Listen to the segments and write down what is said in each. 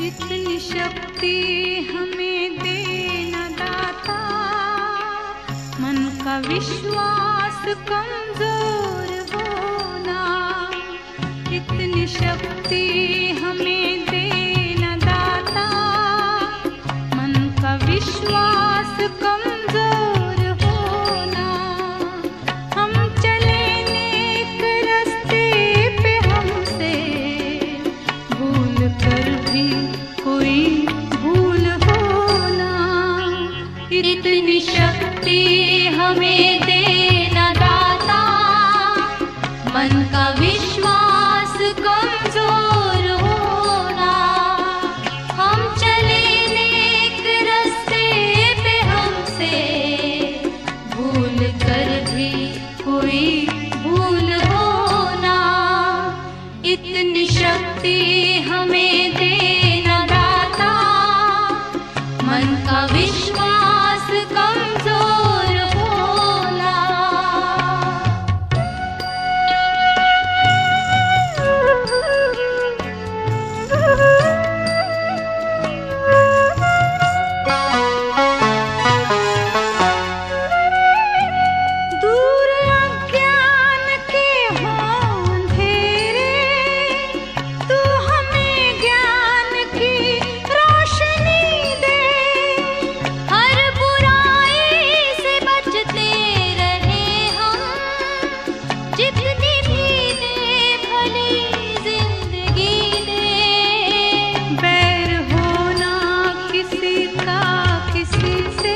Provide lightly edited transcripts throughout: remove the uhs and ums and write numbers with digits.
इतनी शक्ति हमें देना दाता, मन का विश्वास कमजोर होना। इतनी शक्ति हमें देना दाता, मन का विश्वास कमजोर होना। हम चले नेक रास्ते पे, हमसे भूल कर भी कोई भूल होना। इतनी शक्ति हमें देना दाता, मन का विश्वास कमजोर होना। हम चले नेक रास्ते पे, हमसे भूल कर भी कोई भूल होना। इतनी शक्ति हमें देना दाता, मन का विश्वास कमजोर होना। दूर अज्ञान के हों अंधेरे, तू हमें ज्ञान की रोशनी दे। हर बुराई से बचते रहे हम, जितनी भी दे भली जिंदगी दे। बैर होना किसी का किसी से,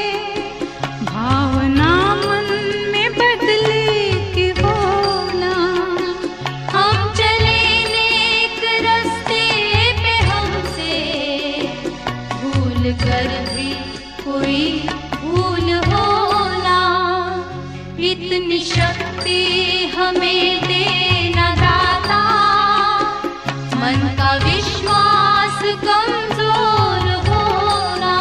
भावना मन में बदले की होना। हम चले नेक रास्ते पे, हमसे भूल कर भी कोई भूल होना। इतनी शक्ति हमें देना दाता, मन का विश्वास कमजोर होना।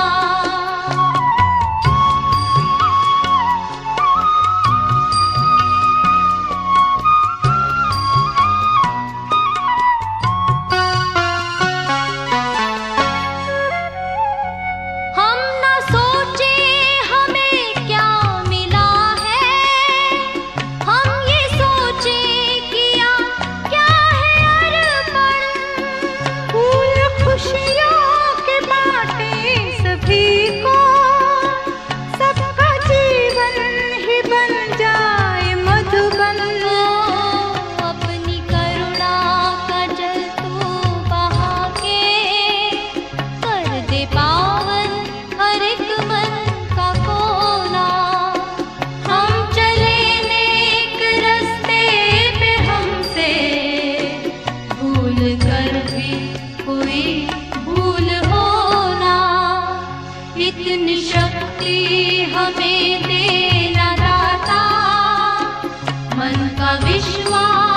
हम न सोचे हमें क्या मिला है, हम ये सोचे किया क्या है अर्पण। फूल खुशियों के बांटे सभी को, सबका जीवन ही बन जाए मधुबन। अपनी करुणा का जल तू बहा के, कर दे पावन हर एक मन का कोना। हम चले नेक रास्ते पे, हमसे भूल कर भी कोई भूल होना। इतनी शक्ति हमें देना दाता, मन का विश्वास